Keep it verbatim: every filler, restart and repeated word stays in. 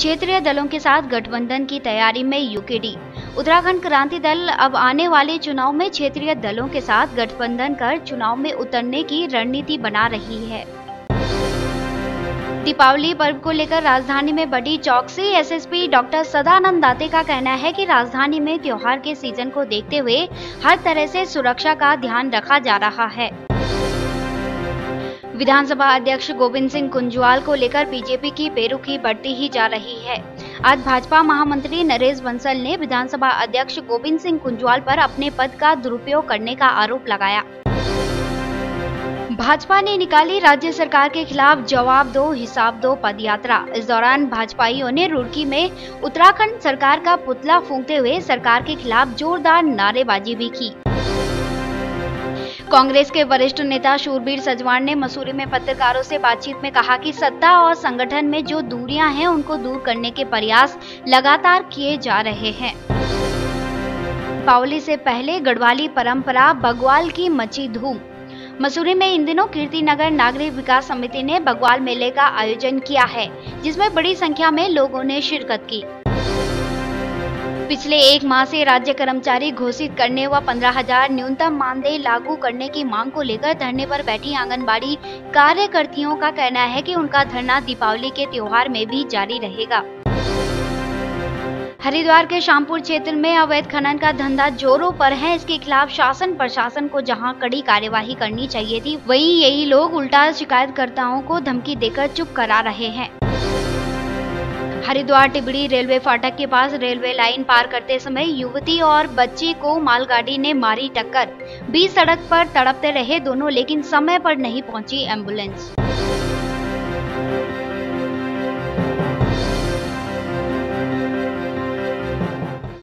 क्षेत्रीय दलों के साथ गठबंधन की तैयारी में यूकेडी। उत्तराखंड क्रांति दल अब आने वाले चुनाव में क्षेत्रीय दलों के साथ गठबंधन कर चुनाव में उतरने की रणनीति बना रही है। दीपावली पर्व को लेकर राजधानी में बढ़ी चौकसी। एसएसपी डॉक्टर सदानंद दाते का कहना है कि राजधानी में त्योहार के सीजन को देखते हुए हर तरह से सुरक्षा का ध्यान रखा जा रहा है। विधानसभा अध्यक्ष गोविंद सिंह कुंजवाल को लेकर बीजेपी की बेरुखी बढ़ती ही जा रही है। आज भाजपा महामंत्री नरेश बंसल ने विधानसभा अध्यक्ष गोविंद सिंह कुंजवाल पर अपने पद का दुरुपयोग करने का आरोप लगाया। भाजपा ने निकाली राज्य सरकार के खिलाफ जवाब दो हिसाब दो पदयात्रा। इस दौरान भाजपाइयों ने रुड़की में उत्तराखंड सरकार का पुतला फूंकते हुए सरकार के खिलाफ जोरदार नारेबाजी भी की। कांग्रेस के वरिष्ठ नेता शूरवीर सजवाण ने मसूरी में पत्रकारों से बातचीत में कहा कि सत्ता और संगठन में जो दूरियां हैं उनको दूर करने के प्रयास लगातार किए जा रहे हैं। दीपावली से पहले गढ़वाली परंपरा बग्वाल की मची धूम। मसूरी में इन दिनों कीर्तिनगर नागरिक विकास समिति ने बग्वाल मेले का आयोजन किया है, जिसमें बड़ी संख्या में लोगों ने शिरकत की। पिछले एक माह से राज्य कर्मचारी घोषित करने व पंद्रह हजार न्यूनतम मानदेय लागू करने की मांग को लेकर धरने पर बैठी आंगनबाड़ी कार्यकर्तियों का कहना है कि उनका धरना दीपावली के त्योहार में भी जारी रहेगा। हरिद्वार के शामपुर क्षेत्र में अवैध खनन का धंधा जोरों पर है। इसके खिलाफ शासन प्रशासन को जहां कड़ी कार्यवाही करनी चाहिए थी, वहीं यही लोग उल्टा शिकायतकर्ताओं को धमकी देकर चुप करा रहे हैं। हरिद्वार टिबड़ी रेलवे फाटक के पास रेलवे लाइन पार करते समय युवती और बच्ची को मालगाड़ी ने मारी टक्कर। बीच सड़क पर तड़पते रहे दोनों, लेकिन समय पर नहीं पहुंची एम्बुलेंस।